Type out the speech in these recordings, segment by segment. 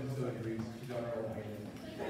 facility reads. She's on her own island.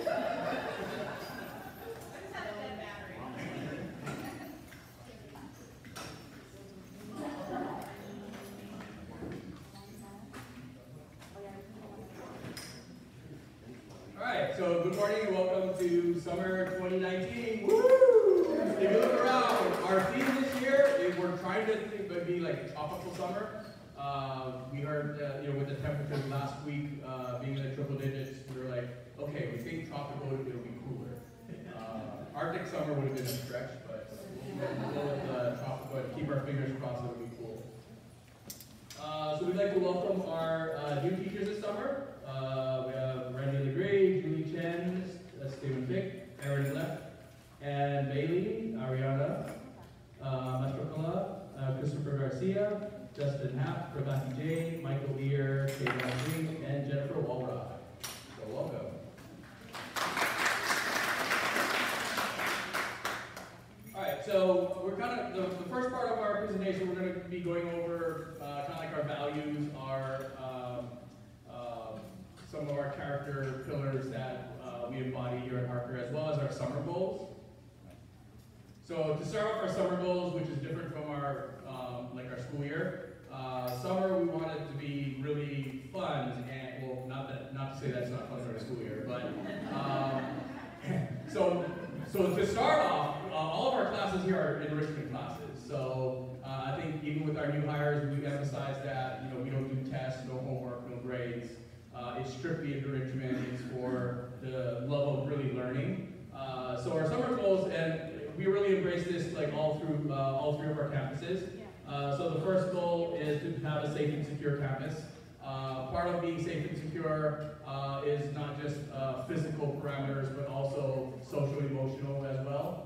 Alright, so good morning and welcome to summer 2019. Woo! If you look around, our theme this year is we're trying to think it would be like a tropical summer. We heard, with the temperatures last week being in the triple digits, we were like, okay, we think tropical it'll be cooler. Arctic summer would have been a stretch, but we'll go with tropical and keep our fingers crossed it'll be cool. So we'd like to welcome our new teachers this summer. We have Randy Legree, Julie Chen, Stephen Fick, Aaron Left, and Bailey, Ariana, Mastrocola, Christopher Garcia, Justin Happ, Rebecca Jane, Michael Lear, Kate Green, and Jennifer Walrod. So welcome. Alright, so we're kind of, the first part of our presentation, we're going to be going over kind of like our values, our some of our character pillars that we embody here at Harker, as well as our summer goals. So to start off our summer goals, which is different from our our school year, summer we want it to be really fun, and well, not to say that's not fun for the school year, but so to start off, all of our classes here are enrichment classes. So I think even with our new hires, we emphasize that we don't do tests, no homework, no grades. It's strictly enrichment. It's for the love of really learning. So our summer goals, and we really embrace this like all through all three of our campuses. So the first goal is to have a safe and secure campus. Part of being safe and secure is not just physical parameters, but also social, emotional as well.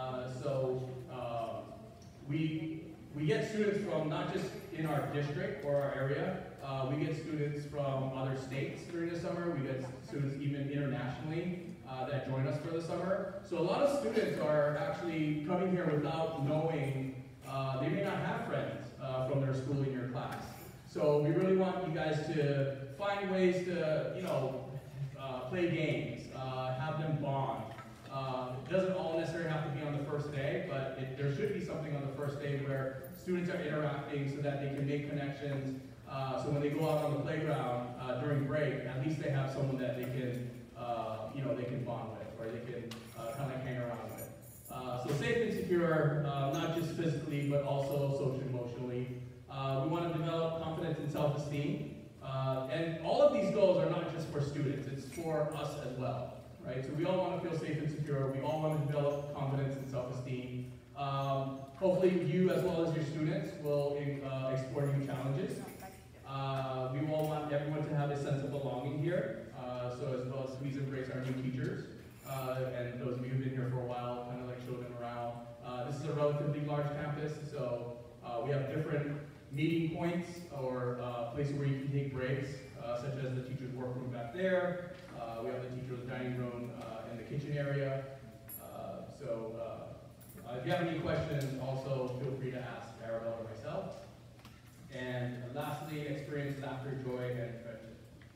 We get students from not just in our district or our area. We get students from other states during the summer. We get students even internationally that join us for the summer. So a lot of students are actually coming here without knowing, they may not have friends from their school in your class. So we really want you guys to find ways to, play games, have them bond. It doesn't all necessarily have to be on the first day, but there should be something on the first day where students are interacting so that they can make connections. So when they go out on the playground during break, at least they have someone that they can, they can bond with, or they can kind of hang around with. So safe and secure, not just physically, but also social emotionally. We want to develop confidence and self-esteem. And all of these goals are not just for students, it's for us as well, right? So we all want to feel safe and secure. We all want to develop confidence and self-esteem. Hopefully you, as well as your students, will explore new challenges. We all want everyone to have a sense of belonging here. So as well as please embrace our new teachers. And those of you who've been here for a while, kind of like show them around. This is a relatively large campus, so we have different meeting points or places where you can take breaks, such as the teacher's workroom back there. We have the teacher's dining room in the kitchen area. If you have any questions, also feel free to ask Arabelle or myself. And lastly, experience laughter, joy, and friendship.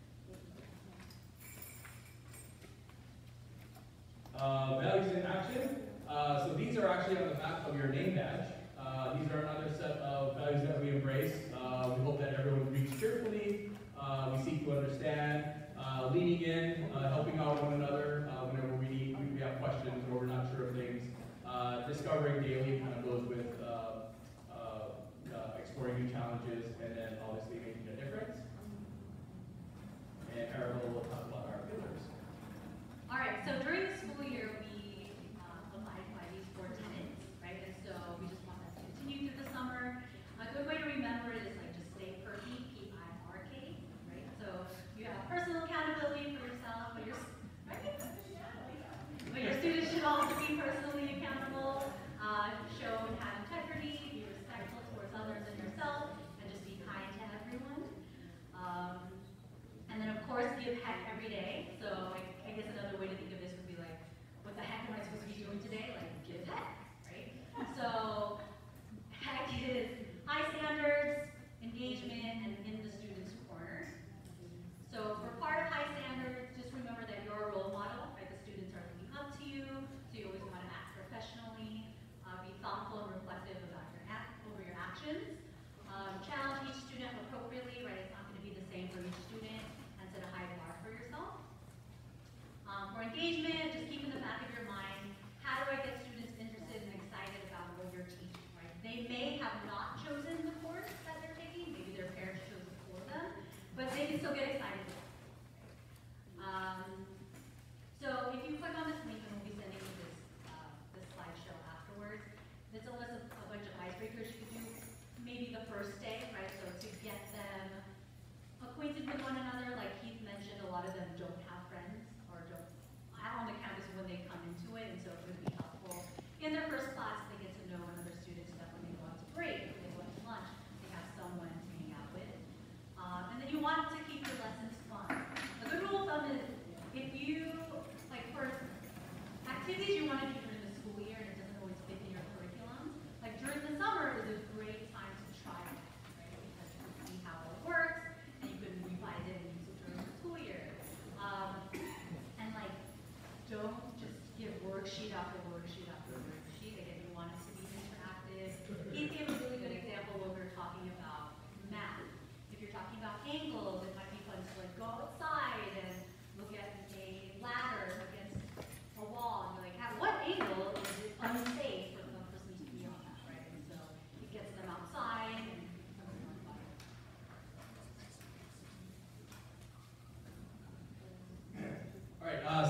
Values in action. So these are actually on the back of your name badge. These are another set of values that we embrace. We hope that everyone reads cheerfully. We seek to understand, leaning in, helping out one another whenever we have questions or we're not sure of things. Discovering daily kind of goes with exploring new challenges and then obviously making a difference. And Arabelle will talk about our pillars. All right, so during the school year, we abide by these 4 tenets, right? And so we just want that to continue through the summer. A good way to remember it is like just stay perky, P-I-R-K, right? So you have personal accountability for yourself, but your students should also be personally accountable, show and have integrity, be respectful towards others and yourself, and just be kind to everyone. And then of course give heck every day. So I guess another way to think of this would be like, what the heck am I supposed to be doing today? Like, give heck, right? So heck is high standards, engagement, and in the student's corner. So for part of high standards,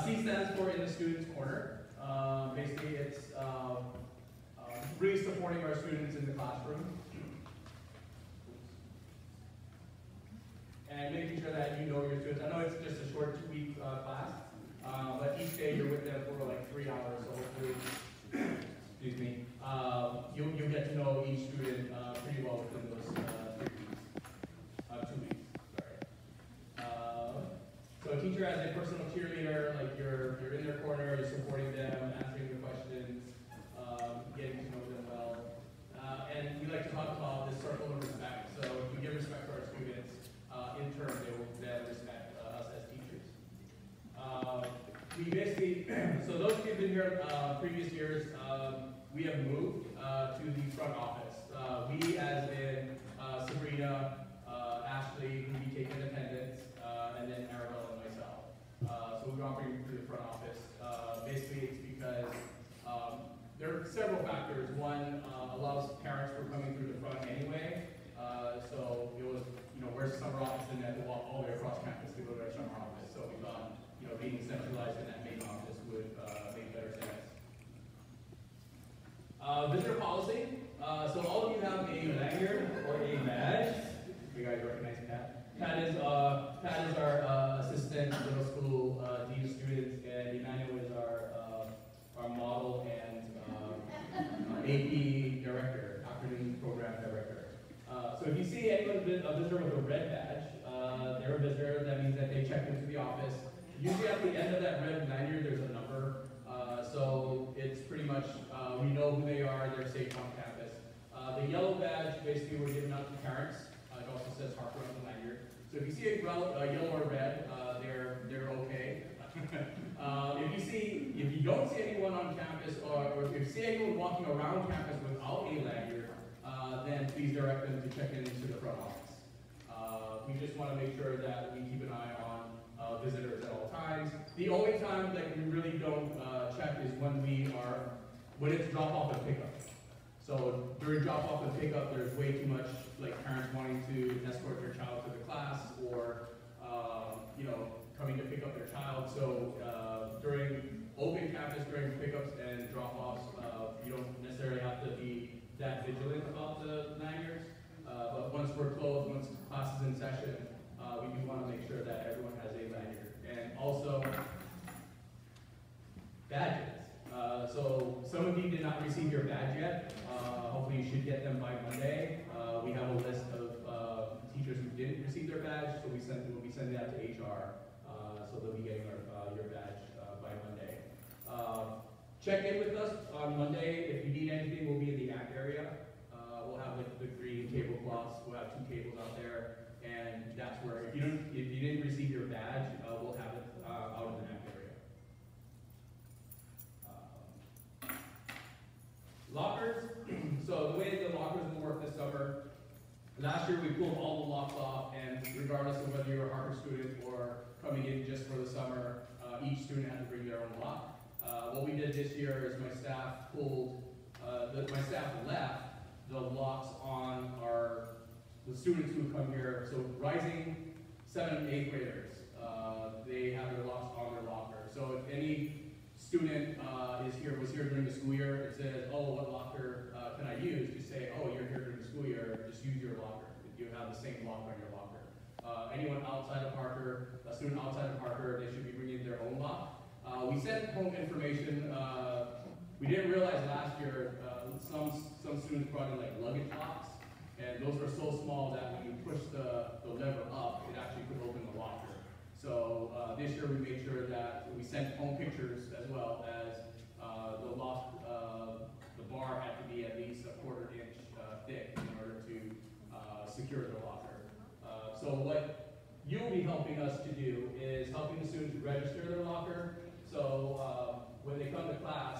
C stands for In the Student's Corner. Basically, it's really supporting our students in the classroom and making sure that you know your students. I know it's just a short 2-week class, but each day you're with them for like 3 hours, so hopefully, excuse me, you'll get to know each student pretty well within those 2 weeks. So a teacher as a personal cheerleader, like you're in their corner, you're supporting them, answering their questions, getting to know them well. And we like to talk about this circle of respect. So if we give respect to our students, in turn they will then respect us as teachers. We basically, so those who have been here previous years, we have moved to the front office. We as in Sabrina, Ashley, who we take in attendance, and then Arabella and myself. So we're operating through the front office. Basically, it's because there are several factors. One, a lot of parents were coming through the front anyway. So it was, where's the summer office, and then to walk all the way across campus to go to our summer office. So we thought, being centralized in that main office would make better sense. Visitor policy. So all of you have a lanyard or a badge. You guys recognize Pat? Pat is our assistant middle school dean of students, and Emmanuel is our model and AP director, afternoon program director. So if you see anyone, a visitor with a red badge, they're a visitor. That means that they checked into the office. Usually at the end of that red lanyard, there's a number. So it's pretty much, we know who they are, they're safe on campus. The yellow badge, basically we're giving out to parents. It also says Harper on the lanyard. So if you see a yellow or red, they're okay. If you don't see anyone on campus, or if you see anyone walking around campus without a lanyard, then please direct them to check into the front office. We just want to make sure that we keep an eye on visitors at all times. The only time that we really don't check is when it's drop off and pickup. So during drop off and pickup, there's way too much parents wanting to escort their child to the class, or coming to pick up their child. So during open campus, during pickups and drop offs, you don't necessarily have to be that vigilant about the lanyards. But once we're closed, once class is in session, we do want to make sure that everyone has a lanyard. And also, badges. So some of you did not receive your badge yet. Hopefully you should get them by Monday. We have a list of teachers who didn't receive their badge, so we'll be sending that to HR. So they'll be getting your badge by Monday. Check in with us on Monday. If you need anything, we'll be in the ACT area. We'll have the green tablecloths. We'll have 2 tables out there, and that's where if you didn't receive your badge, we'll have it out in the ACT area. Lockers. So the way the lockers will work this summer. Last year we pulled all the locks off, and regardless of whether you're a Harper student or coming in just for the summer, each student had to bring their own lock. What we did this year is my staff left the locks on the students who come here. So rising 7th and 8th graders, they have their locks on their locker. So if any student was here during the school year, it says, oh, what locker can I use? Just say, oh, you're here during the school year, just use your locker. You have the same lock on your locker. Anyone outside of Parker, a student outside of Parker, they should be bringing their own lock. We sent home information. We didn't realize last year some students brought in luggage locks, and those were so small that when you push the lever up, it actually could open the locker. So this year we made sure that we sent home pictures as well as the lock. The bar had to be at least a 1/4 inch thick in order to secure the locker. So what you'll be helping us to do is helping the students register their locker. So when they come to class,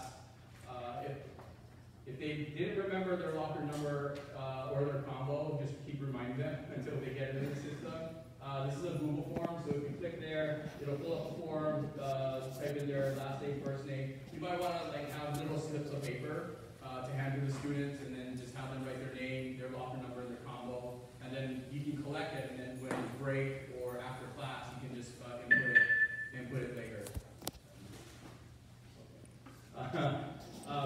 if they didn't remember their locker number or their combo, just keep reminding them until they get it in the system. This is a Google form, so if you click there, it'll pull up a form, type in their last name, first name. You might want to have little slips of paper to hand to the students, and then just have them write their name, their locker number, and their combo, and then you can collect it, and then when it's break or after class, you can just input it later.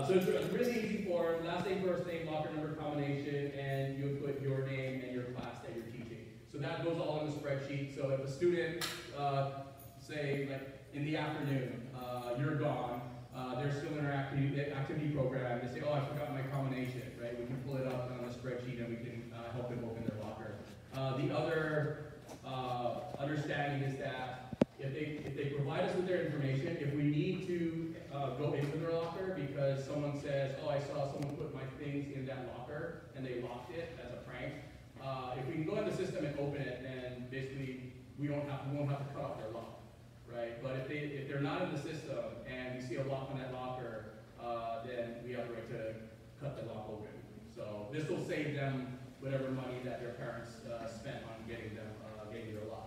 So it's a really easy form, last name, first name, locker number combination, and you would put your name and your class that you're teaching. So that goes all in the spreadsheet. So if a student, say like in the afternoon, you're gone, they're still in our activity program, they say, oh, I forgot my combination, right? We can pull it up on the spreadsheet and we can help them open their locker. The other understanding is that if they provide us with their information, if we need to go into their locker because someone says, oh, I saw someone put my things in that locker and they locked it as a prank, if we can go in the system and open it, then basically we won't have to cut off their lock, right? But if they're not in the system and we see a lock on that locker, then we have the right to cut the lock open. So this will save them whatever money that their parents spent on getting their lock.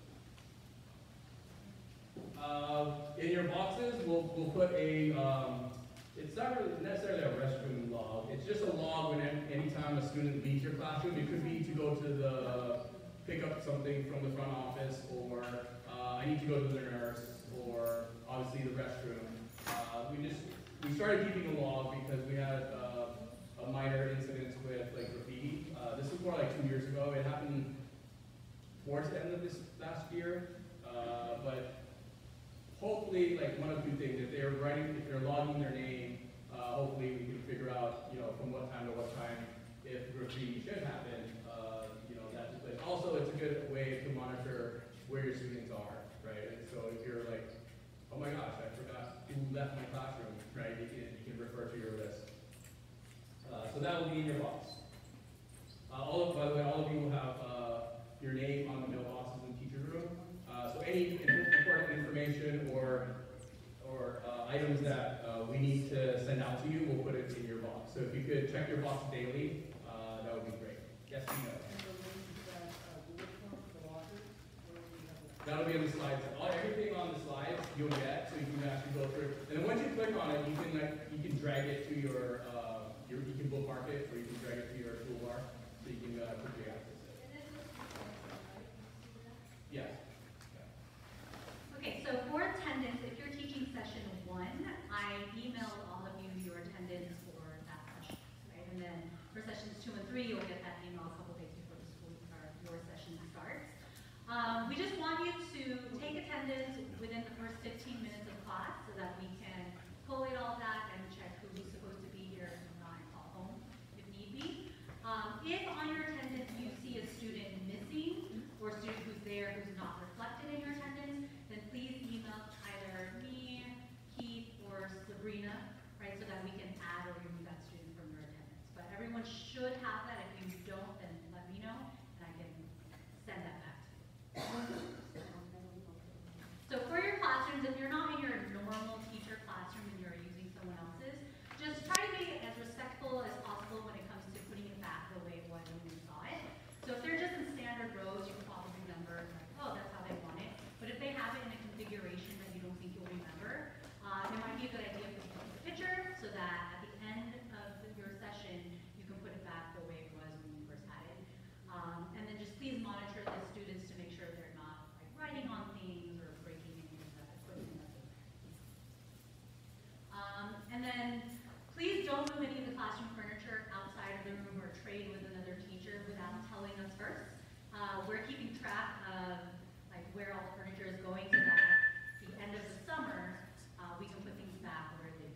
In your boxes, we'll put a, it's not really necessarily a restroom log. It's just a log when anytime a student leaves your classroom. It could be to go to pick up something from the front office, or I need to go to the nurse, or obviously the restroom. We started keeping a log because we had a minor incident with like graffiti. This was more like 2 years ago. It happened towards the end of this last year, but hopefully, like one of two things, if they're logging their name, hopefully we can figure out, from what time to what time, if graffiti should happen, that took place. Also, it's a good way to monitor where your students are, right? And so if you're like, oh my gosh, I forgot who left my classroom, right? You can refer to your list. So that will be in your box. By the way, all of you will have your name on the mailboxes in the teacher's room. So any important information or items that we need to send out to you, we'll put it in your box. So if you could check your box daily, that would be great. Yes, Tino? That'll be on the slides. Everything on the slides you'll get, so you can actually go through. And then once you click on it, you can drag it to your you can bookmark it, or you can drag it to your toolbar, so you can quickly access it. Yes. Okay, so for attendance, if you're teaching session 1, I emailed all of you your attendance for that session, right? And then for sessions 2 and 3, you'll get that email a couple days before your session starts. We just want you to take attendance within the first 15 minutes of class so that we can collate all that and check who's supposed to be here and not, and call home if need be. If on your attendance you see a student missing or a student who's there who's not reflected in your attendance, then please email either me, Keith, or Sabrina, right, so that we can add or remove that student from your attendance. But everyone should have that. If you don't, then let me know, and I can send that back to you. So for your classrooms, if you're not in your normal teacher classroom and you're using someone else's, just try to be as respectful as possible when it comes to putting it back the way it was when you saw it. So if they're just in standard rows, you can probably remember, like, oh, that's how they want it. But if they have it in a configuration that you don't think you'll remember, it might be a good idea for you to take a picture so that at the end of your session, you can put it back the way it was when you first had it. And then just please monitor the students to make sure they're not like writing on things or breaking any of that equipment that they have. And then please don't move any of the classroom furniture outside of the room or trade with another teacher without telling us first. We're keeping track of like where all the furniture is going so that at the end of the summer, we can put things back where they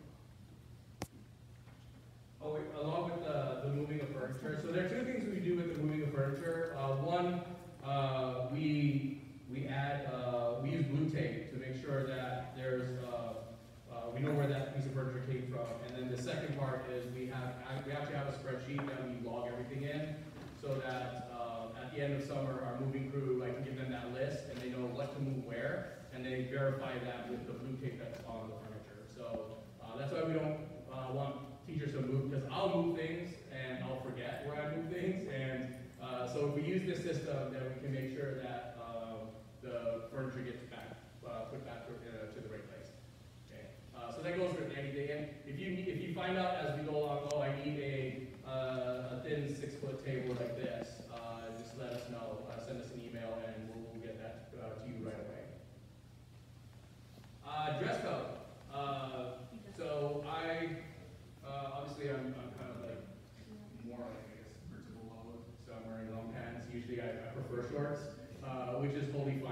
belong. Along with the moving of furniture, so there are two things we do with the moving of furniture. One, we use blue tape to make sure that we know where that piece of furniture came from. And then the second part is we actually have a spreadsheet that we log everything in, so that at the end of summer, our moving crew, I can give them that list, and they know what to move where, and they verify that with the blue tape that's on the furniture. So that's why we don't want teachers to move, because I'll move things and I'll forget where I move things, and so if we use this system, then we can make sure that the furniture gets put back to the right place. Okay. So that goes with anything. And if you find out as we go along, oh, I need a thin 6-foot table like this, just let us know. Send us an email, and we'll get that to you right away. Dress code. So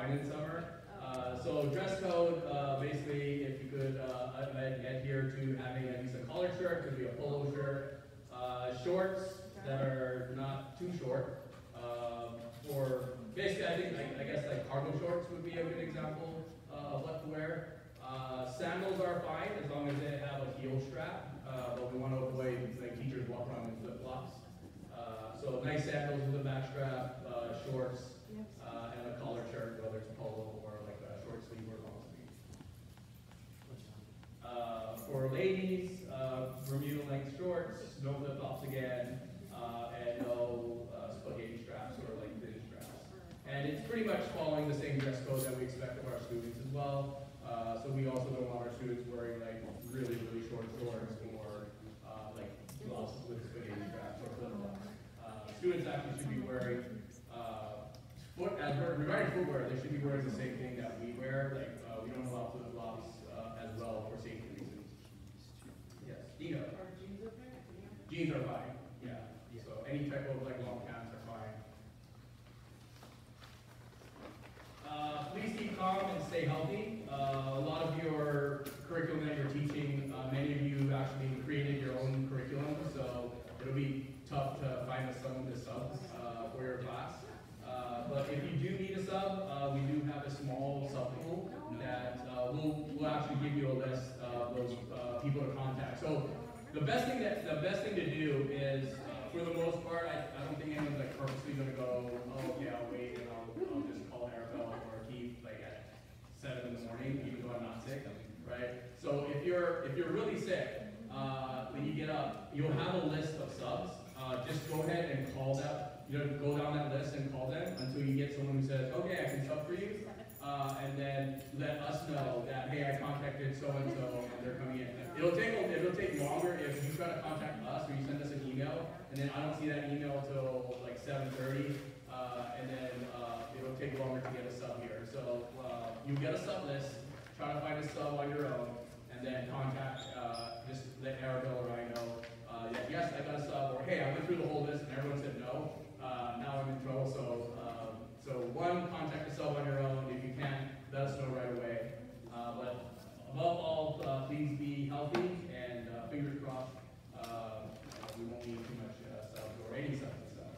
fine in summer. So dress code, basically, if you could adhere to having at least a collared shirt, could be a polo shirt, shorts that are not too short, or basically, I guess like cargo shorts would be a good example of what to wear. Sandals are fine as long as they have a heel strap, but we want to avoid like teachers walk around in flip flops. So nice sandals with a back strap, shorts, and a collared shirt, whether it's polo or like a short sleeve or long sleeve. For ladies, Bermuda length shorts, no flip flops again, and no spaghetti straps or like thin straps. And it's pretty much following the same dress code that we expect of our students as well. So we also don't want our students wearing like really, really short shorts or like blouses with spaghetti straps or flip flops. Students actually should be wearing, regarding footwear, they should be wearing the same thing that we wear. Like we don't allow flip flops as well for safety reasons. Yes, Dino. Are jeans okay? Jeans are fine. Yeah. So any type of like long pants are fine. Please keep calm and stay healthy. A lot of your curriculum that you're teaching, many of you actually created your own curriculum, so it'll be tough to find some of the subs for your class. But if you do need a sub, we do have a small sub pool that we'll actually give you a list of those people to contact. So the best thing to do is, for the most part, I don't think anyone's like purposely going to go, oh okay, I'll wait and I'll just call Arabelle or Keith like at 7 in the morning, even though I'm not sick, right? So if you're really sick, when you get up, you'll have a list of subs. Just go ahead and call them. Go down that list and call them until you get someone who says, okay, I can sub for you. And then let us know that, hey, I contacted so-and-so and they're coming in. It'll take longer if you try to contact us or you send us an email and then I don't see that email until like 7:30, and then it'll take longer to get a sub here. So you get a sub list, try to find a sub on your own, and then contact, just let Arabelle or I know that yes, I got a sub, or hey, I went through the whole list and everyone said no. Now I'm in trouble, so one, contact the sub on your own. If you can, let us know right away. But above all, please be healthy and fingers crossed, we won't need too much subs or any subs this summer.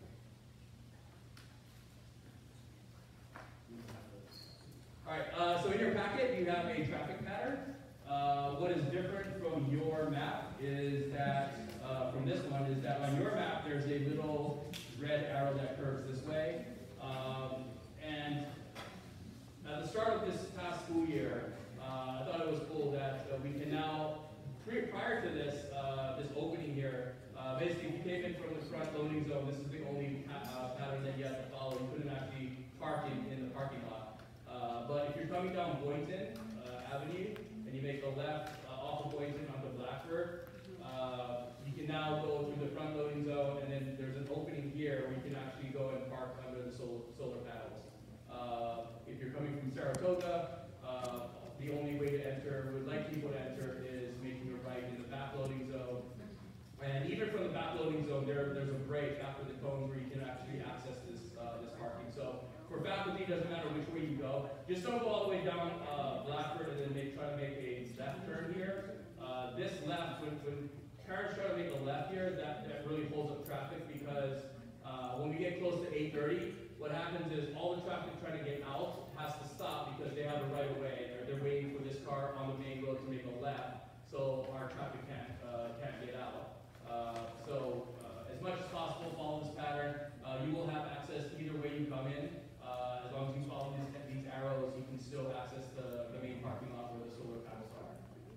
All right, so in your packet you have a traffic pattern. What is different from your map is that, from this one, is that on your map there's a little red arrow that curves this way. And at the start of this past school year, I thought it was cool that we can now, prior to this this opening here, basically if you came in from the front loading zone, this is the only pattern that you have to follow. You couldn't actually park in the parking lot. But if you're coming down Boynton Avenue and you make a left off of Boynton onto Blackbird, you can now go through the front loading zone, and then there's an opening here where you can actually go and park under the solar panels. If you're coming from Saratoga, the only way to enter, would like people to enter, is making a right in the back loading zone. And even from the back loading zone, there's a break after the cones where you can actually access this parking. So for faculty, it doesn't matter which way you go. Just don't go all the way down Blackbird and then try to make a left turn here. This left, when parents try to make a left here, that really holds up traffic, because when we get close to 8:30, what happens is all the traffic trying to get out has to stop because they have a right of way. They're waiting for this car on the main road to make a left, so our traffic can't get out. So as much as possible, follow this pattern. You will have access either way you come in. As long as you follow these arrows, you can still access the main parking lot where the solar panels are.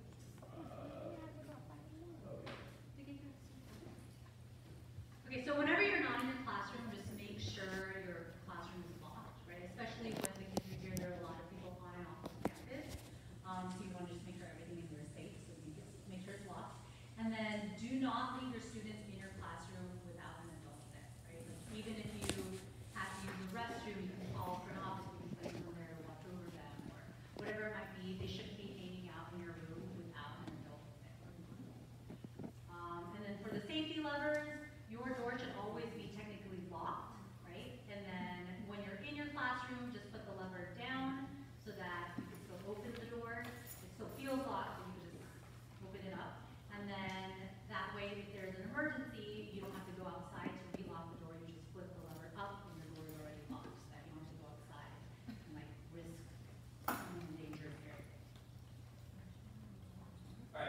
Okay, so whenever you're not in your classroom, just make sure your classroom is locked, right? Especially when the kids are here, there are a lot of people on and off the campus. So you want to just make sure everything in there is safe, so you just make sure it's locked. And then do not leave your students in your classroom without an adult there, right? Like even if you have to use the restroom, you can call for an office, we can put someone there to watch over them, or whatever it might be. They shouldn't be hanging out in your room without an adult there. And then for the safety levers, your door should always be technically locked, right? And then when you're in your classroom, just put the lever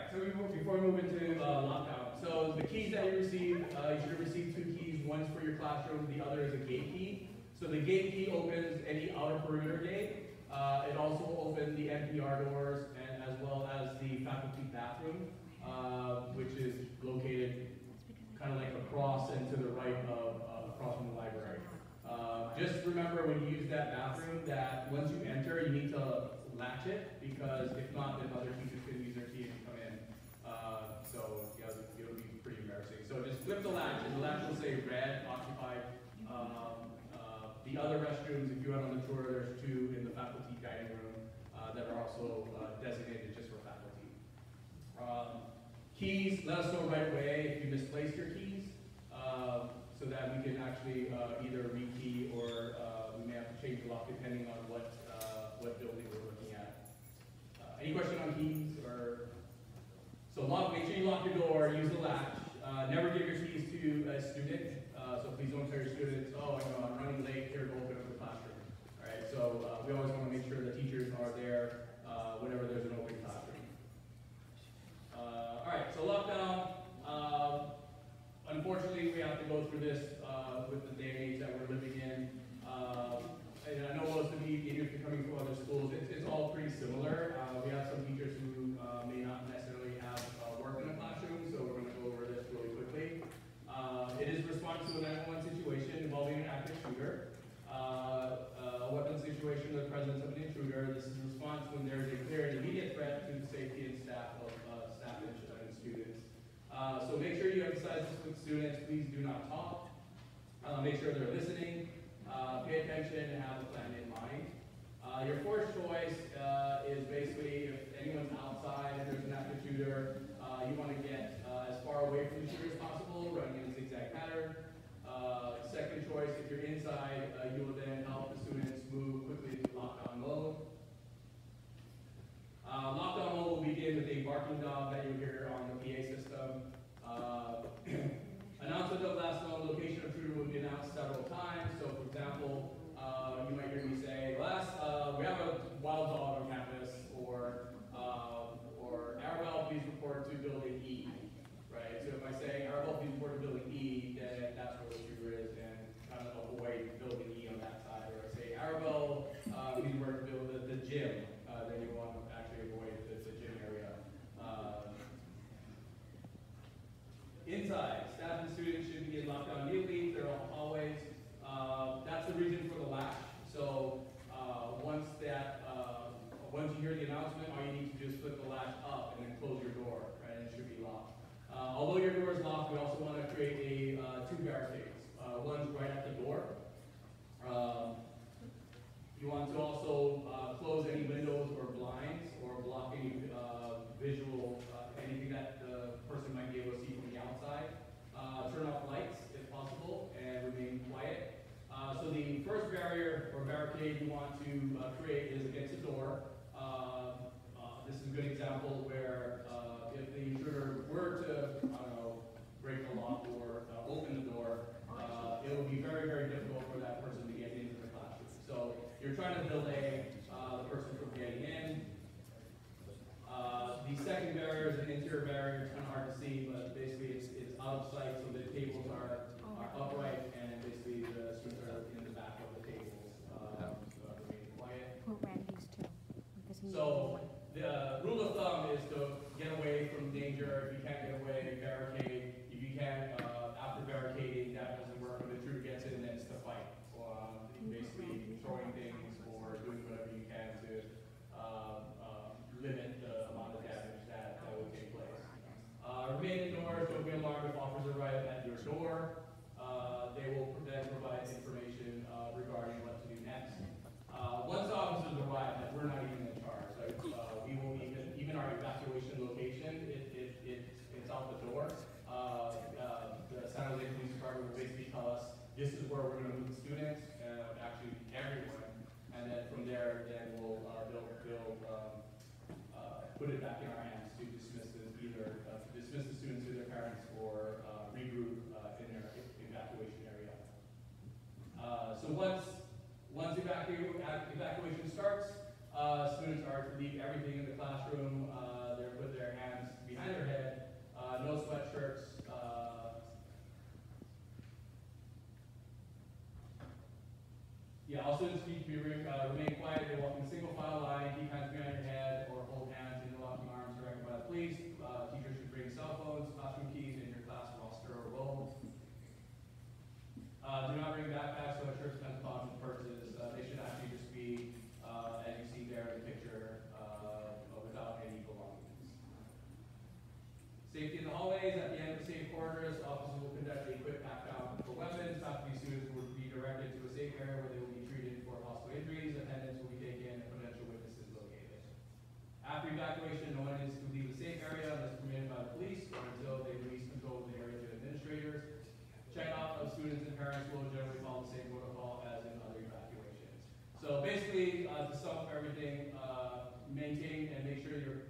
so before we move into lockdown, so the keys that you received, you should have received 2 keys. One's for your classroom, the other is a gate key. So the gate key opens any outer perimeter gate. It also opens the NPR doors and as well as the faculty bathroom, which is located kind of like across and to the right of across from the library. Just remember when you use that bathroom that once you enter, you need to latch it, because if not, then other teachers can use their key and come in. So yeah, it'll be pretty embarrassing. So just flip the latch, and the latch will say red, occupied. The other restrooms, if you went on the tour, there's 2 in the faculty dining room that are also designated just for faculty. Keys, let us know right away if you misplaced your keys, so that we can actually either rekey or we may have to change the lock depending on what building we're looking at. Any question on keys? So make sure you lock your door, use the latch. Never give your keys to a student. So please don't tell your students, oh, I'm running late, here to open up the classroom. All right, so we always want to make sure the teachers are there whenever there's an open classroom. All right, so lockdown. Unfortunately, we have to go through this with the day and age that we're living in. And I know most of you, even if you're coming from other schools, it's all pretty similar. We have some teachers who may not necessarily have work in the classroom, so we're going to go over this really quickly. It is response to a 911 situation involving an active shooter, a weapon situation with the presence of an intruder. This is a response when there is a clear and immediate threat to the safety and staff and students. So make sure you emphasize this with students. Please do not talk. Make sure they're listening. Pay attention and have a plan in mind. Your fourth choice is basically if anyone's outside, if there's an active shooter, you want to get as far away from the shooter as possible, running in a zigzag pattern. Second choice, if you're inside, you will then help the students move quickly to lockdown mode. Lockdown mode will begin with a barking dog that you hear on the PA system. Announcement of last known location of shooter will be announced several times. So, for example, you might hear me say, we have a wild dog on campus, or Arabelle, please report to building E. Right? So if I say Arabelle, please report to building E, then that's where the shooter is, and kind of avoid building E on that side. Or I say Arabelle, please report to build the gym, then you want to actually avoid the gym area. Inside, staff and students should be in lockdown immediately. They're all hallways. That's the reason for the latch. So once you hear the announcement, all you need to do is flip the latch up and then close your door, right? And it should be locked. Although your door is locked, we also want to create 2 barricades. One's right at the door. You want to also close any windows or blinds or block any visual, anything that the person might be able to see from the outside. Turn off lights if possible and remain quiet. So the first barrier or barricade you want to create is against the door. This is a good example where if the intruder were to, break the lock or open the door, it will be very, very difficult for that person to get into the classroom. So you're trying to delay the person from getting in. The second barrier is an interior barrier. It's kind of hard to see, but basically it's out of sight, so the tables are upright, and basically the students are in the back of the tables. Remain quiet. So the rule of thumb is to get away from danger. If you can't get away, barricade. If you can't, after barricading, that doesn't work. When the intruder gets in, then it's the fight. Basically throwing things or doing whatever you can to limit the amount of damage that will take place. Remain indoors. Don't be alarmed if officers arrive at your door. They will then provide information regarding what to do next. Once officers arrive, we're not even in charge. We will even our evacuation location, it's out the door. The San Jose Police Department will basically tell us this is where we're going to move the students, actually everyone, and then from there, then they'll put it back in our hands to dismiss the students to their parents or regroup in their evacuation area. So once evacuation starts, students are to leave everything in the classroom. They're put their hands behind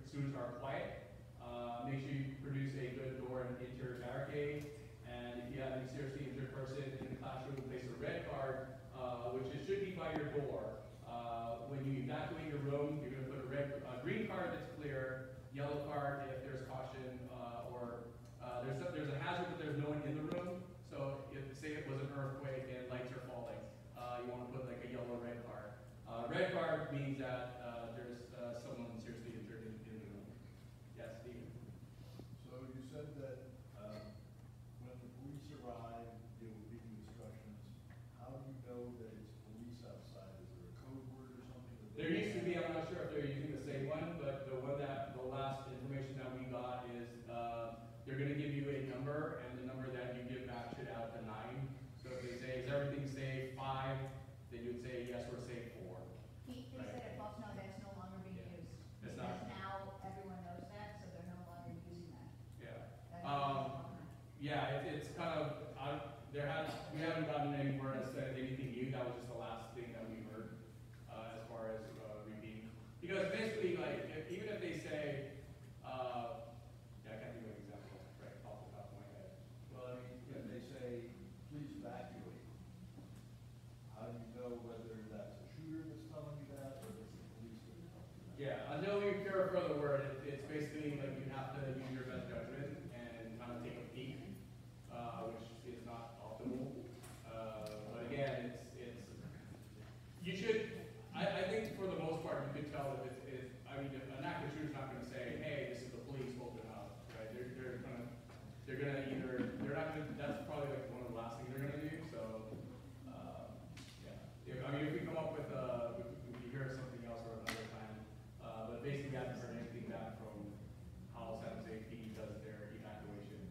students are quiet. Make sure you produce a good door and interior barricade. And if you have a seriously injured person in the classroom, place a red card, which it should be by your door. When you evacuate your room, you're going to put a green card that's clear, yellow card if there's caution, or there's a hazard but there's no one in the room. So if say it was an earthquake and lights are falling, you want to put like a yellow or red card. Red card means that there's someone seriously injured in the room. Yes, Steve? So you said that when the police arrive, they will give you instructions. How do you know that it's police outside? Is there a code word or something? There used to be, I'm not sure if they're using the same one, but the last information that we got is they're going to give you a number, and the number that you give back should add to 9. So if they say, is everything safe, 5, then you'd say yes or say 4. They said at Bluff, no, that's no longer being Yeah. used. It's Because not. now everyone knows that, so they're no longer using that. Yeah. That's no longer. Yeah, it's kind of, we haven't gotten any word that said anything new. That was just the last thing that we heard as far as repeating. Because basically, like, even if they say, yeah, I can't think of an example right off the top of my head. Well, I mean, if they say, please evacuate, how do you know whether that's a shooter that's telling you that, or it's the police that are telling you that? Yeah, until you hear a further word, it's basically like you have to use your best judgment and kind of take a peek, which is not optimal. But again, you should, I think for the most part, you could tell if I mean, if an active shooter's not gonna say, hey, this is the police, open up, right? That's probably like one of the last things they're gonna do, so, yeah. If we come up with, if you hear something else or another time, but basically, I haven't heard anything back from how San Jose PD does their evacuation.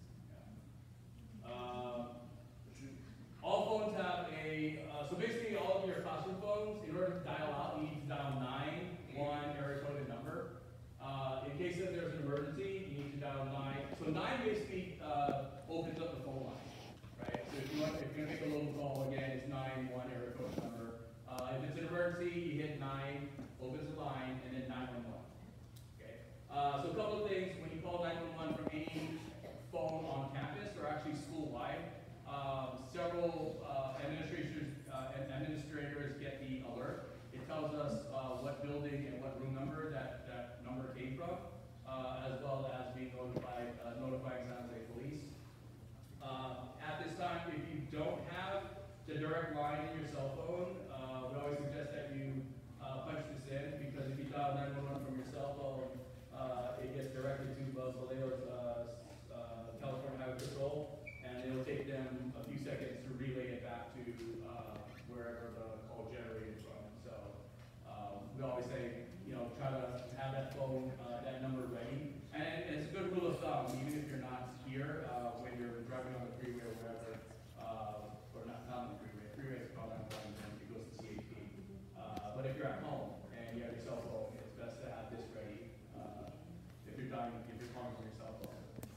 Yeah. All phones have so basically all of your classroom phones, in order to dial out, you need to dial 9-1 area code and number. In case that there's an emergency, you need to dial 9. So 9 basically opens up the phone line, right? So if you're gonna make a local call, again, it's 9-1 area code and number. If it's an emergency, you hit 9, opens the line, and then 911. Okay. So a couple of things, when you call 911 from any phone on campus or actually school-wide, several administrators get the alert. It tells us what building and what room number that number came from, as well as being notifying San Jose Police. At this time, if you don't have the direct line in your cell phone, we always suggest that you punch this in, because if you dial 911 from your cell phone, it gets directed to Los Valeos California Highway Patrol, and it'll take them a few seconds to relay it back to wherever the call generated from. So we always say, try to have that phone, that number ready. And it's a good rule of thumb, even if you're not here, when you're driving on the freeway or whatever, or not on the freeway. Freeway is called 911 and it goes to CHP. But if you're at home and you have your cell phone, it's best to have this ready if you're calling from your cell phone.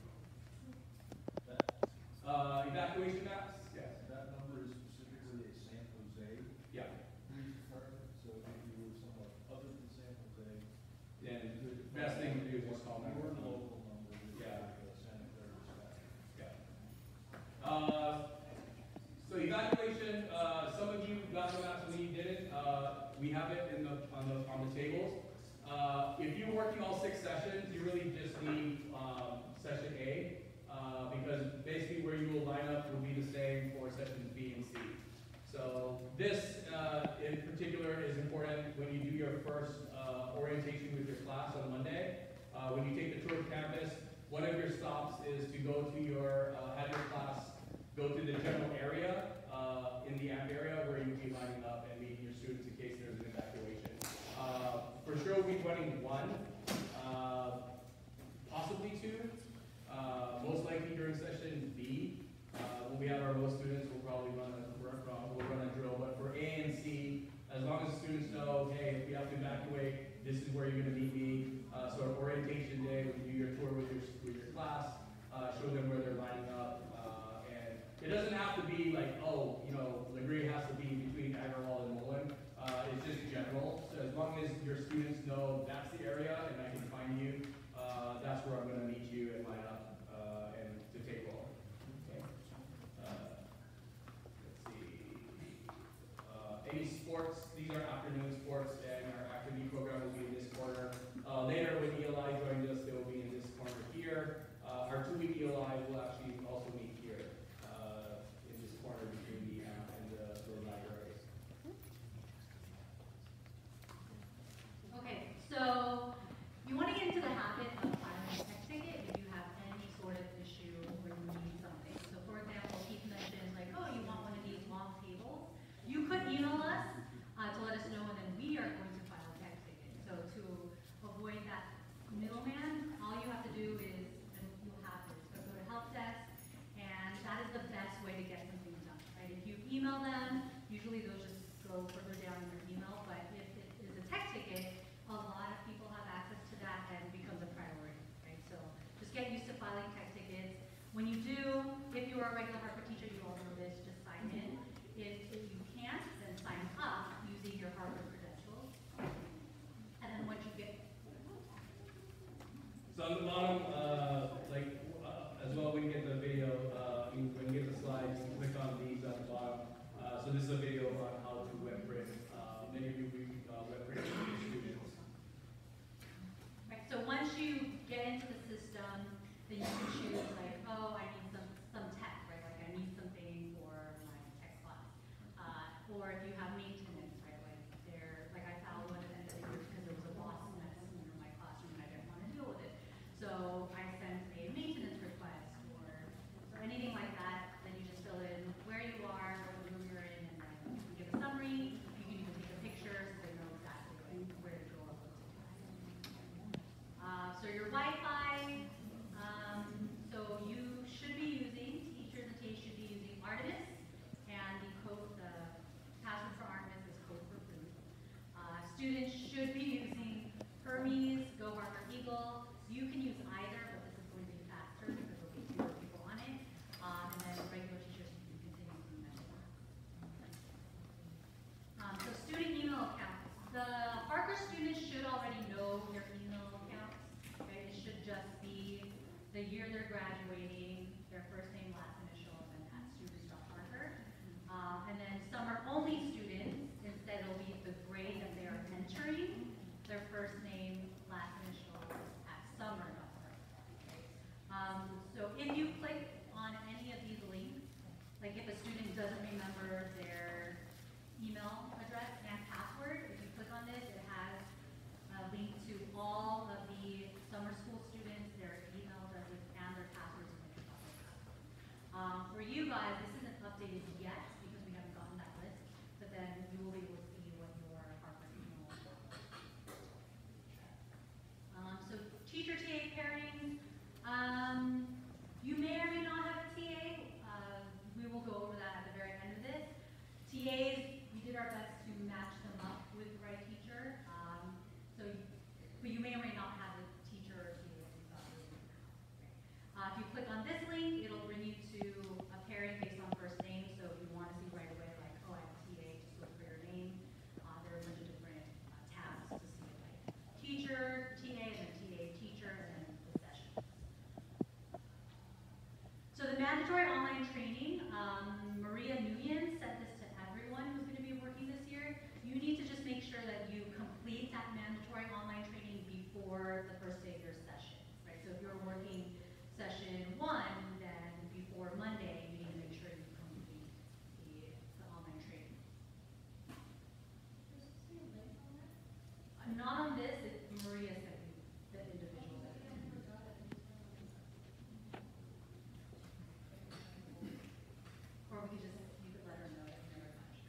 Evacuation maps? Yes. That number is specifically a San Jose Yeah. police department, so if you were somewhere other than San Jose, Then the best thing to do is just call your 911. local number is Yeah. Santa Clara staff. Yeah. So evacuation, some of you got the maps, some of you didn't. We have it on the tables. If you're working all 6 sessions, you really just need session A, because basically where you will line up will be the same for sessions B and C. So this in particular is important when you do your first orientation with your class on Monday. When you take the tour of campus, one of your stops is to go to have your class go to the general area in the app area where you'll be lining up and meeting your students in case there's an evacuation. For sure, we'll be running 1, possibly 2. Most likely during session B, when we have our most students, we'll probably run a drill. But for A and C, as long as the students know, hey, if we have to evacuate, this is where you're going to meet me. So on orientation day, when you do your tour with your class, show them where they're lining up. And it doesn't have to be like, oh, Legree has to be between Agrawal and Mullen. It's just general. So as long as your students know that's the area and I can find you, go further down in your email, but if it is a tech ticket, a lot of people have access to that and it becomes a priority, right? So just get used to filing tech tickets. When you do, if you are a regular Harper teacher, you all know this, just sign in. If you can't, then sign up using your Harper credentials. And then once you get So on the bottom, as well, when you get the video, when you get the slides, click on these at the bottom. So this is a video on how to web print. Many of you web print students. right, so once you get into the system, then you can choose like, oh, I need some tech, right? Like I need something for my tech class. Or if you have maintenance, right? Like I found one at the end of the year because there was a boss mess in my classroom and I didn't want to deal with it. So I sent a maintenance request or anything like that. Then you just fill in where you are, what room you're in, and then you can give a summary. You can even take a picture so they know exactly where to go up to. So your Wi-Fi, so you should be using, teachers and TAs should be using Artemis, and the password for Artemis is code for food. Students should be using Hermes, Go Harper Eagle. You can use either, but this is going to be faster because there'll be fewer people on it. And then regular teachers can continue using them. So student email accounts. The Harper students should already know their email accounts. Okay? It should just be the year they're graduating, their first name, last initial, and then @students.harper. And then summer-only students, instead it'll be the grade that they are entering, their first name, last initial, @summer.harper. Okay? So if you click on any of these links, like if a student doesn't remember their email address and password, if you click on this, it has a link to all of the summer school students, their email addresses, and their passwords and what you're talking about. For you guys, this isn't updated yet because we haven't gotten that list, but then you will be able to see what your Harper email is. So teacher TA pairings, you may or may not have a TA. We will go over that at the very end of this. TAs, we did our best to match them up with the right teacher. But you may or may not have a teacher or TA that you thought was really good. If you click on this link, it'll bring you to a pairing based on first name. So if you want to see right away, like, oh, I have a TA, just look for your name. There are a bunch of different tabs to see it, like teacher, TA, and then TA, teacher, and then the session. So the mandatory online training, Maria Nguyen sent this to everyone who's going to be working this year. You need to just make sure that you complete that mandatory online training before the first day of your session, right? So if you're working session 1, then before Monday, you need to make sure you complete the online training. Not on this, Maria sent you the individual. Or we could just, you could let her know that you never touched.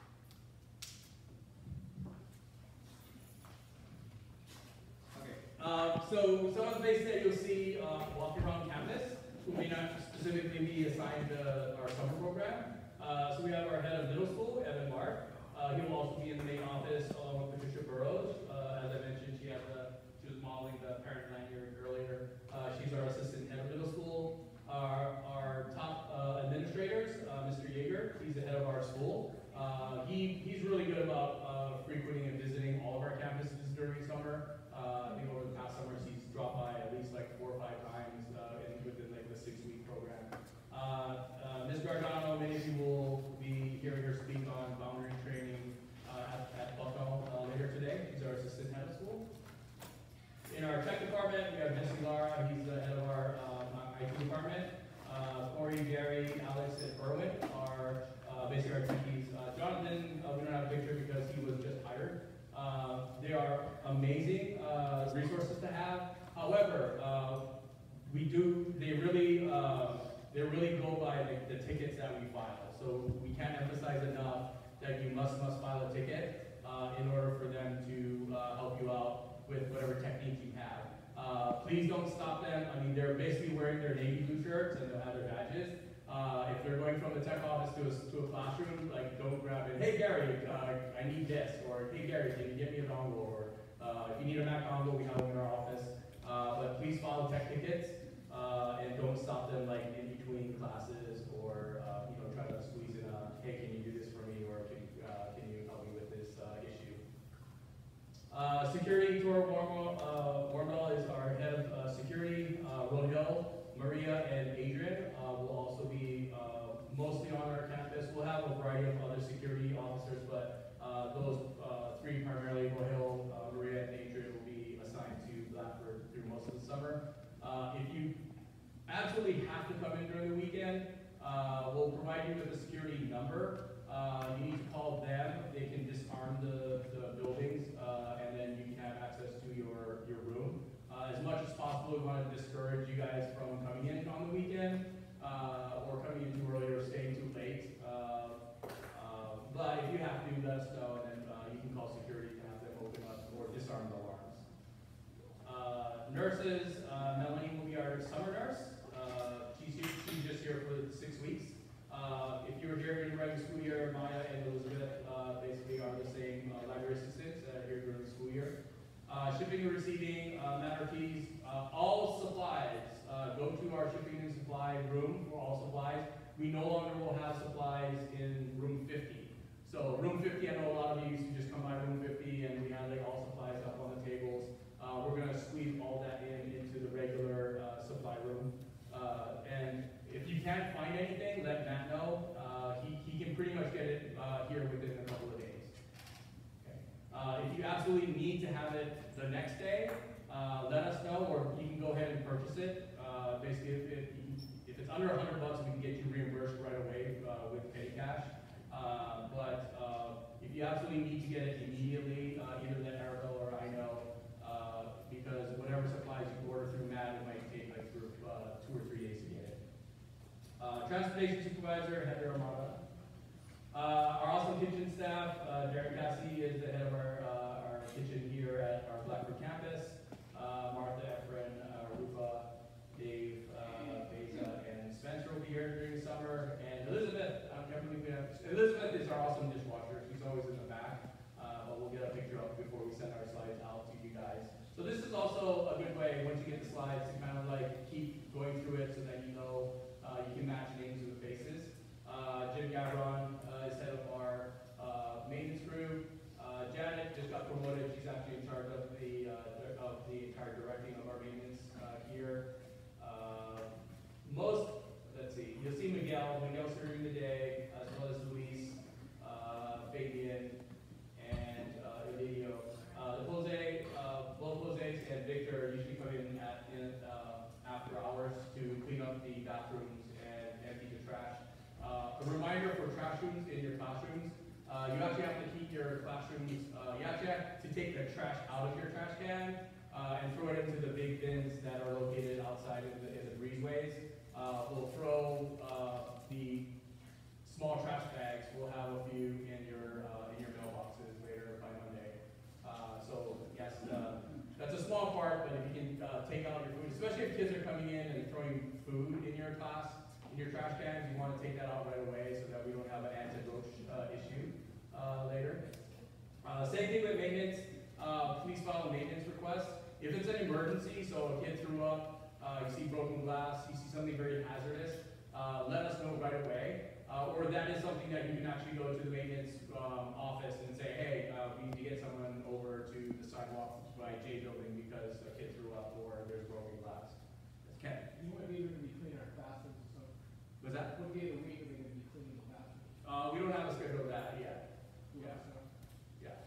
Okay. So some of the faces that you'll see walking around campus who may not specifically be assigned our summer program. So we have our head of middle school, Evan Mark. He will also be in the main office along with Patricia Burrows. As I mentioned, she was modeling the parent lanyard earlier. She's our assistant head of middle school. Our top administrators, Mr. Yeager, he's the head of our school. He's really good about frequenting and visiting all of our campuses during summer. I think over the past summers he's dropped by at least like 4 or 5 times within like the 6-week program. Ms. Gargano, many of you will be hearing her speak on boundary training at Bucknell later today. He's our assistant head of school. In our tech department, we have Missy Lara. He's the head of our IT department. Corey, Gary, Alex, and Erwin are basically our techies. Jonathan, we don't have a picture because he was just hired. They are amazing resources to have. However, they really go by the tickets that we file. So we can't emphasize enough that you must file a ticket in order for them to help you out with whatever technique you have. Please don't stop them. I mean, they're basically wearing their navy blue shirts and they'll have their badges. If they're going from the tech office to a classroom, like don't grab it, hey Gary, I need this, or hey Gary, can you get me a dongle, or if you need a Mac dongle, we have them in our office. But please follow tech tickets, and don't stop them like in between classes, or try to squeeze in a, hey, can you do this for me, or can you help me with this issue? Security tour Warmwell is our head of security. Will Hill, Maria, and Adrian will also be mostly on our campus. We'll have a variety of other security officers, but those three primarily, Will Hill, Maria, and Adrian, will be assigned to Blackford through most of the summer. If you absolutely have to come in during the weekend, we'll provide you with a security number. You need to call them. They can disarm the buildings, and then you can have access to your room. As much as possible, we want to discourage you guys from coming in on the weekend, or coming in too early or staying too late. But if you have to, let us know, and then you can call security to have them open up or disarm the alarms. Nurses, Melanie will be our summer nurse. She's just here for 6 weeks. If you were here during the regular school year, Maya and Elizabeth basically are the same library assistants that are here during the school year. Shipping and receiving, matter keys, all supplies. Go to our shipping and supply room for all supplies. We no longer will have supplies in room 50. So room 50, I know a lot of you used to just come by room 50 and we had like all supplies up on the tables. We're going to squeeze all that into the regular supply room. And if you can't find anything, let Matt know. He can pretty much get it here within a couple of days. Okay. If you absolutely need to have it the next day, let us know, or you can go ahead and purchase it. Basically, if it's under $100, we can get you reimbursed right away with petty cash. But if you absolutely need to get it immediately, either let Arabella or I know, because whatever supplies you order through Matt, it might take like 2 or 3 days to get it. Transportation supervisor, Heather Amara. Our awesome kitchen staff, Derek Cassie is the head of our kitchen here at our Blackford campus. Martha, Efren, Rufa, Dave, Beza, and Spencer will be here during the summer. And Elizabeth, Elizabeth is our awesome dishwasher. She's always in the back, but we'll get a picture up before we send our slides out to you guys. So this is also a good way, once you get the slides, to kind of like keep going through it so that you know you can match names with faces. Jim Gavron is head of our maintenance crew. Janet just got promoted. She's actually in charge of the entire directing of our maintenance here. Let's see, you'll see Miguel. Miguel's here during the day, as well as Luis, Fabian, and Elidio. Both Jose and Victor usually come in after hours to clean up the bathrooms and empty the trash. A reminder for trash rooms in your classrooms, you actually have to keep your classrooms, you actually have to take the trash out of your trash can and throw it into the big bins that are located outside in the breezeways. We'll throw the small trash bags. We'll have a few in your mailboxes later by Monday. So yes, that's a small part, but if you can take out your food, especially if kids are coming in and throwing food in your class, in your trash cans, you want to take that out right away so that we don't have an anti-roach issue later. Same thing with maintenance. Please file a maintenance request. If it's an emergency, so a kid threw up, you see broken glass, you see something very hazardous, let us know right away. Or that is something that you can actually go to the maintenance office and say, hey, we need to get someone over to the sidewalk by J building because a kid threw up or there's broken glass. Ken. You want to be able to be cleaning our bathrooms and stuff. Was that? What day of the week are they going to be cleaning the bathrooms? We don't have a schedule of that yet. Yeah. Yeah.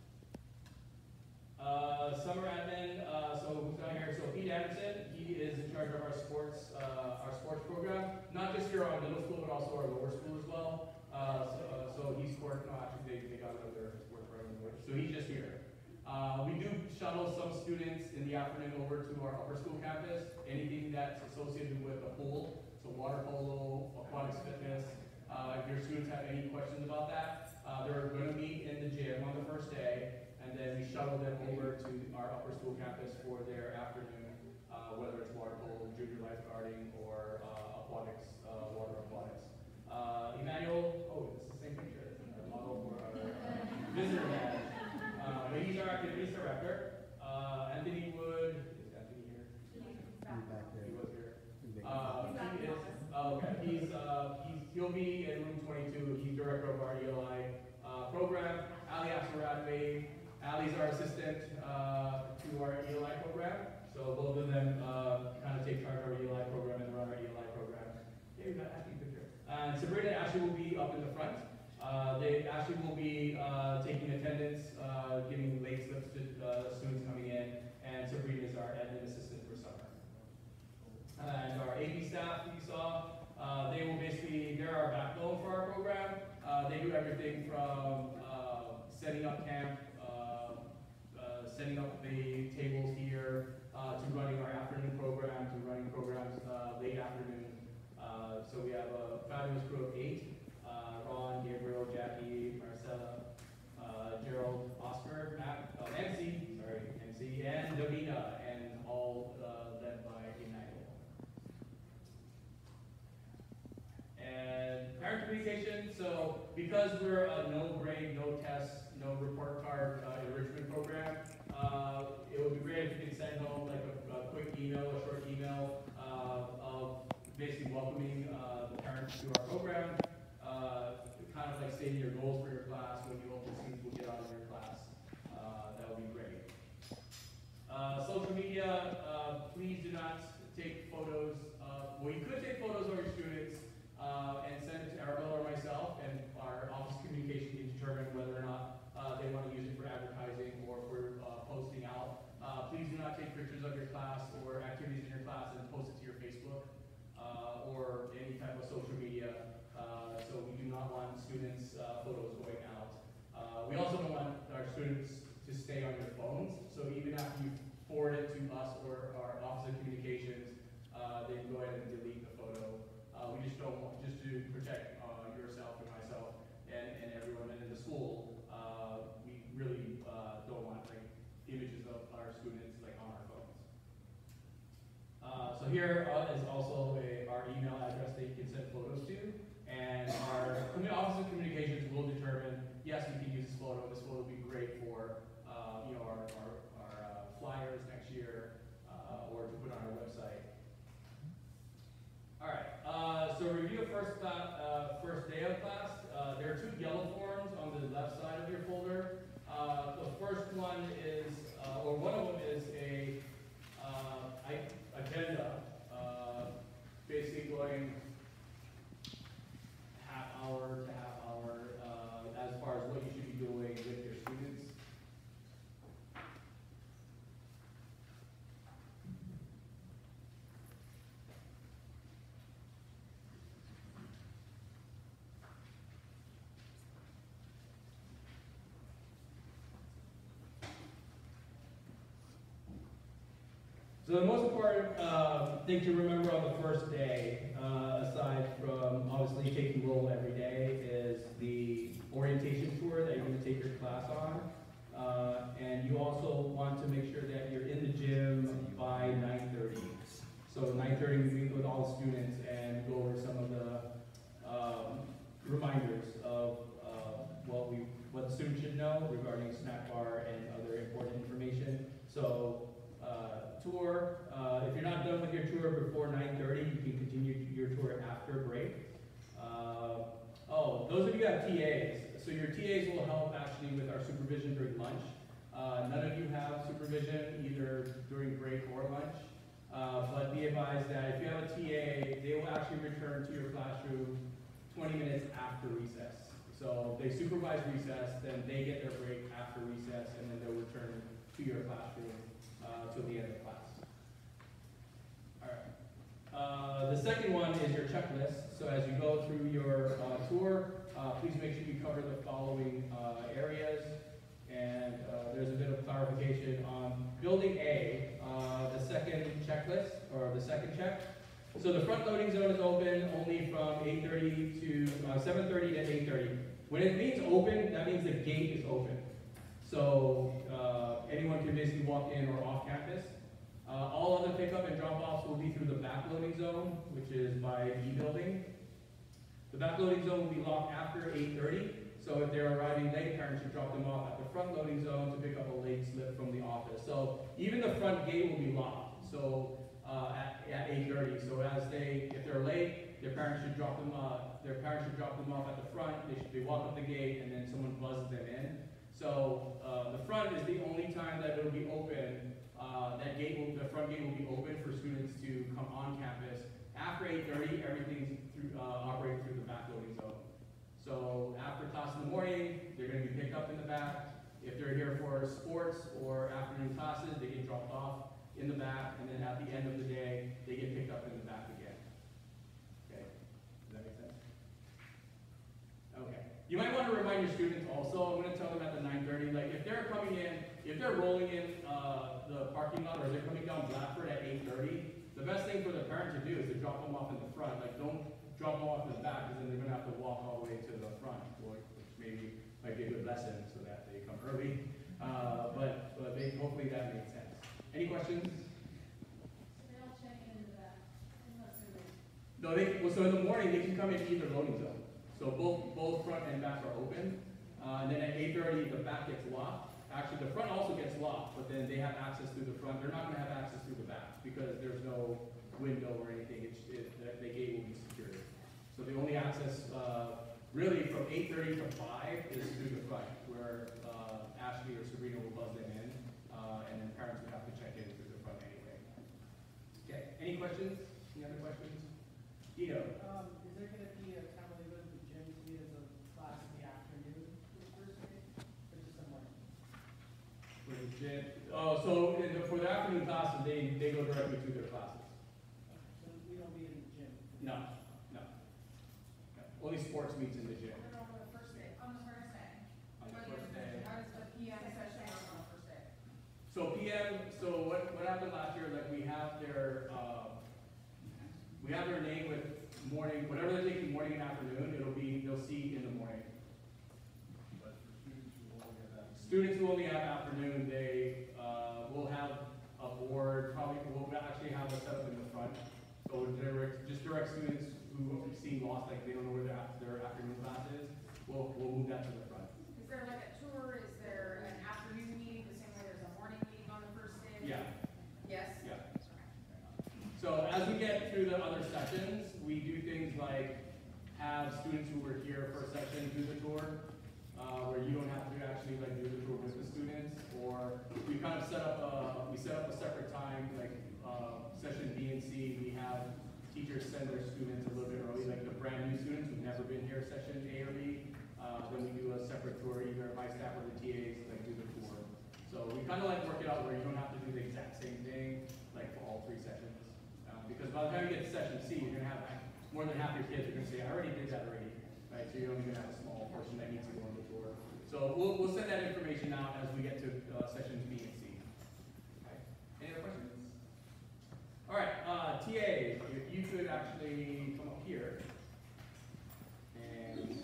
Summer admin, so who's down here? So Pete Anderson, he is in charge of our sports program. Not just here on middle school, but also our lower school as well. So he's actually they got another sports program. So he's just here. We do shuttle some students in the afternoon over to our upper school campus. Anything that's associated with a pool, so water polo, aquatics fitness. If your students have any questions about that, they're going to meet in the gym on the first day, and then we shuttle them over to our upper school campus for their afternoon, whether it's water polo, junior lifeguarding, or aquatics, water aquatics. be in room 22. He's director of our ELI program. Ali Axeradway. Ali's our assistant to our ELI program. So both of them kind of take charge of our ELI program and run our ELI program. Yeah, we got Ashley's picture. And Sabrina and Ashley will be up in the front. They actually will be taking attendance, giving late slips to students coming in, and Sabrina is our admin assistant for summer. And our AP staff you saw, they're our backbone for our program. They do everything from setting up camp, setting up the tables here, to running our afternoon program, to running programs late afternoon. So we have a fabulous crew of 8. Ron, Gabriel, Jackie, Marcella, Gerald, Oscar, Matt, MC, and Davina, and all led by Ignital. And parent communication, so because we're a no grade, no test, no report card enrichment program, it would be great if you could send home like a quick email, a short email of basically welcoming the parents to our program. Kind of like stating your goals for your class, what you hope the students will get out of your class. That would be great. Social media, please do not take photos. Well, you could take photos of your students and send it to Arabella or myself, and our office communication can determine whether or not they want to use it for advertising or for posting out. Please do not take pictures of your class or activities in your class and post it to your Facebook or any type of social media. So we do not want students' photos going out. We also don't want our students to stay on their phones. So even after you forward it to us or our Office of Communications, they can go ahead and delete the photo. We just don't want, just to protect yourself and myself and everyone in the school. We really don't want like images of our students like on our phones. So here is also our email address that you can send photos to. And our Office of Communications will determine, yes, we can use this photo. This photo will be great for, our flyers next year, or to put on our website. All right. So review of first day of class. There are 2 yellow forms on the left side of your folder. The first one is, or one of them is a agenda, basically going half hour to half hour as far as what you should be doing with your students. So the most important thing to remember on the first day, aside from obviously taking roll every day, is the orientation tour that you're going to take your class on. And you also want to make sure that you're in the gym by 9:30. So 9:30 we meet with all the students and go over some of the reminders of what the students should know regarding snack bar and other important information. So tour, if you're not done with your tour before 9:30, you can continue your tour after break. Those of you who have TAs, so your TAs will help actually with our supervision during lunch. None of you have supervision either during break or lunch, but be advised that if you have a TA, they will actually return to your classroom 20 minutes after recess. So they supervise recess, then they get their break after recess, and then they'll return to your classroom till the end of class. All right. The second one is your checklist. So as you go through your tour, please make sure you cover the following areas. And there's a bit of clarification on building A, the second checklist, or the second check. So the front loading zone is open only from 8:30 to 7:30 to 8:30. When it means open, that means the gate is open. So anyone can basically walk in or off campus. All other pickup and drop-offs will be through the back loading zone, which is by B building. The back loading zone will be locked after 8:30. So if they're arriving late, parents should drop them off at the front loading zone to pick up a late slip from the office. So even the front gate will be locked. So at 8:30. So if they're late, their parents should drop them off at the front. They walk up the gate, and then someone buzzes them in. So the front is the only time that it'll be open. The front gate will be open for students to come on campus. After 8:30, everything's operating through the back loading zone. So after class in the morning, they're going to be picked up in the back. If they're here for sports or afternoon classes, they get dropped off in the back, and then at the end of the day, they get picked up in the back again. Okay, does that make sense? Okay. You might want to remind your students also, I'm going to tell them at the 9:30, like if they're coming in, if they're rolling in the parking lot or they're coming down Blackford at 8:30, the best thing for the parent to do is to drop them off in the front. Like don't drop them off in the back, because then they're going to have to walk all the way to the front, which maybe might be a good lesson so that they come early. But hopefully that made sense. Any questions? So they all check into that, unless they're late. No, so in the morning, they can come in either loading zone. So both front and back are open. And then at 8:30, the back gets locked. Actually, the front also gets locked, but then they have access through the front. They're not going to have access through the back because there's no window or anything. The gate will be secured. So the only access, really, from 8:30 to 5 is through the front, where Ashley or Sabrina will buzz them in, and then parents would have to check in through the front anyway. Okay. Any questions? Any other questions? Ito. Is there gonna be a time when they go to the gym to meet as a class in the afternoon for the first day, or just the morning? For the gym. Oh, so for the afternoon classes, they go directly to their classes. So we don't meet in the gym? No. Only sports meets in the gym. On the first day. On the first day. How does the PM session work on the first day? So what happened last year, like we have their name with morning, whatever they're taking morning and afternoon, they'll see in the morning. But for students who only have that. Students who only have afternoon, they will have a board, probably we'll actually have a setup in the front. So direct students who seem lost, like they don't know where their afternoon class is, we'll move that to the front. Is there like a tour, is there an afternoon meeting, the same way there's a morning meeting on the first day? Yeah. Yes? Yeah. So as we get through the other sessions, we do things like have students who were here for a session do the tour, where you don't have to actually like do the tour with the students, or we kind of set up a separate time, like session B and C. We have teachers send their students a little bit early, like the brand new students who've never been here, session A or B. Then we do a separate tour, either my staff or the TAs like do the tour. So we kind of like work it out where you don't have to do the exact same thing, like for all 3 sessions. Because by the time you get to session C, you're going to have more than half your kids are going to say, I already did that already, right? So you're only going to have a small portion that needs to go on the tour. So we'll send that information out as we get to sessions B and C. Okay. Any other questions? All right, TA, if you could actually come up here. And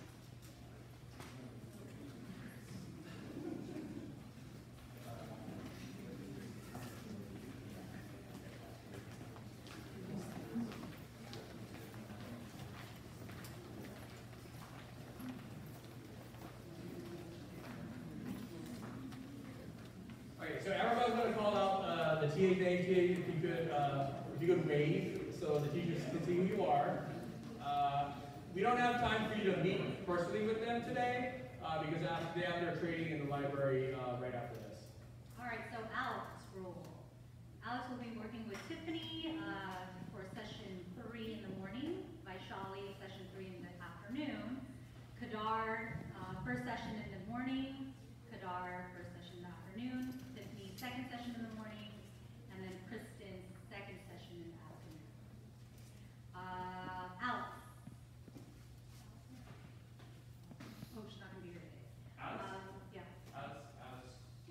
okay, so everybody's going to call out the TA's name. TA, if you could wave so the teachers can see who you are. We don't have time for you to meet personally with them today because they have their training in the library right after this. All right, so Alex roll. Alex will be working with Tiffany for session 3 in the morning, Vaishali session 3 in the afternoon, Kadar first session in the morning, Kadar first session in the afternoon, Tiffany second session in the morning, and then Kristen second session in the afternoon. Alex. Oh, she's not gonna be here today. Alex? Yeah. Alice.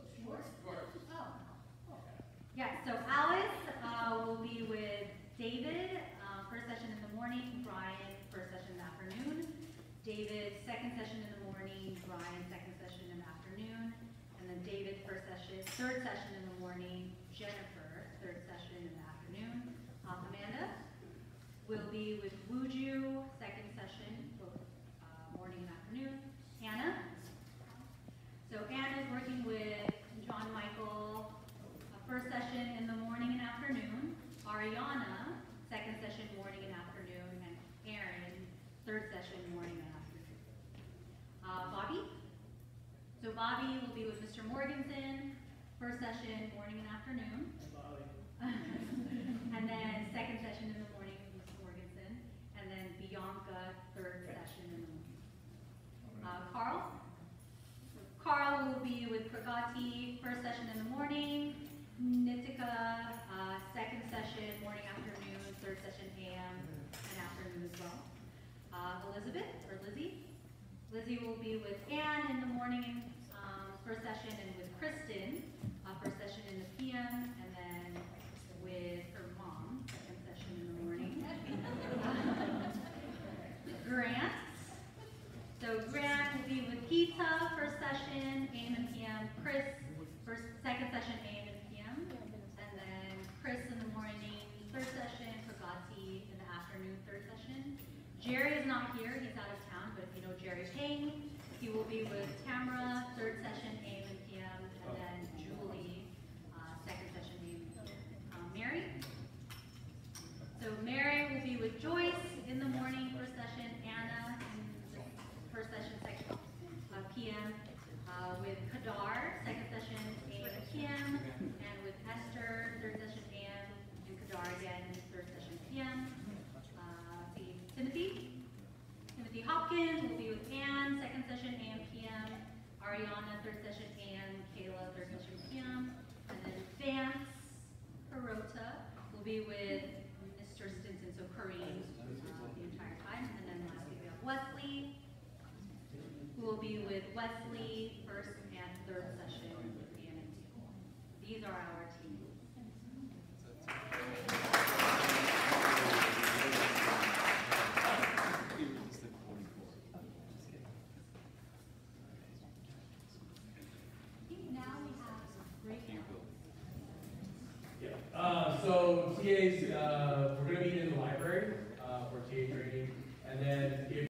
Oh. Yeah, so Alice will be with David, first session in the morning, Brian, first session in the afternoon. David, second session in the morning, Brian, second session in the afternoon. And then David, third session in the morning, Jennifer, third session in the afternoon. Amanda will be with Wuju, second session, both morning and afternoon. Hannah. So Anna's working with John Michael, first session in the morning and afternoon. Ariana, second session morning and afternoon. And third session, morning and afternoon. Bobby? So Bobby will be with Mr. Morganson, first session, morning and afternoon. And Bobby. And then second session in the morning with Mr. Morganson. And then Bianca, third session in the morning. Carl? Carl will be with Pragati, first session in the morning. Nitika, second session, morning, afternoon, third session AM, and afternoon as well. Elizabeth, or Lizzie? Lizzie will be with Anne in the morning, first session, and with Kristen, first session in the PM, and then with her mom, second session in the morning. Grant. So Grant will be with Pizza, first session, AM and PM. Chris, second session, AM and PM. And then Chris in the morning, third session. Pragati in the afternoon, third session. Jerry is not here, he's out of town, but if you know Jerry Payne, he will be with Tamara, third session, AM and PM. And then Julie, second session, AM and PM. Mary? So Mary will be with Joyce in the morning, first session. Anna in the first session, second PM. With Kadar, second session, AM and PM. And with Esther, third session, AM. And Kadar again, third session, PM. Timothy Hopkins will be with Anne, second session, AM, PM. Ariana, third session, AM. Kayla, third session, PM. And then Vance Hirota will be with Mr. Stinson, so Kareem, the entire time. And then lastly, we have Wesley, who will be with Wesley, first and third session, AM and PM. These are our teams. Now we have a breakout. Yeah. So TAs, we're going to meet in the library for TA training, and then if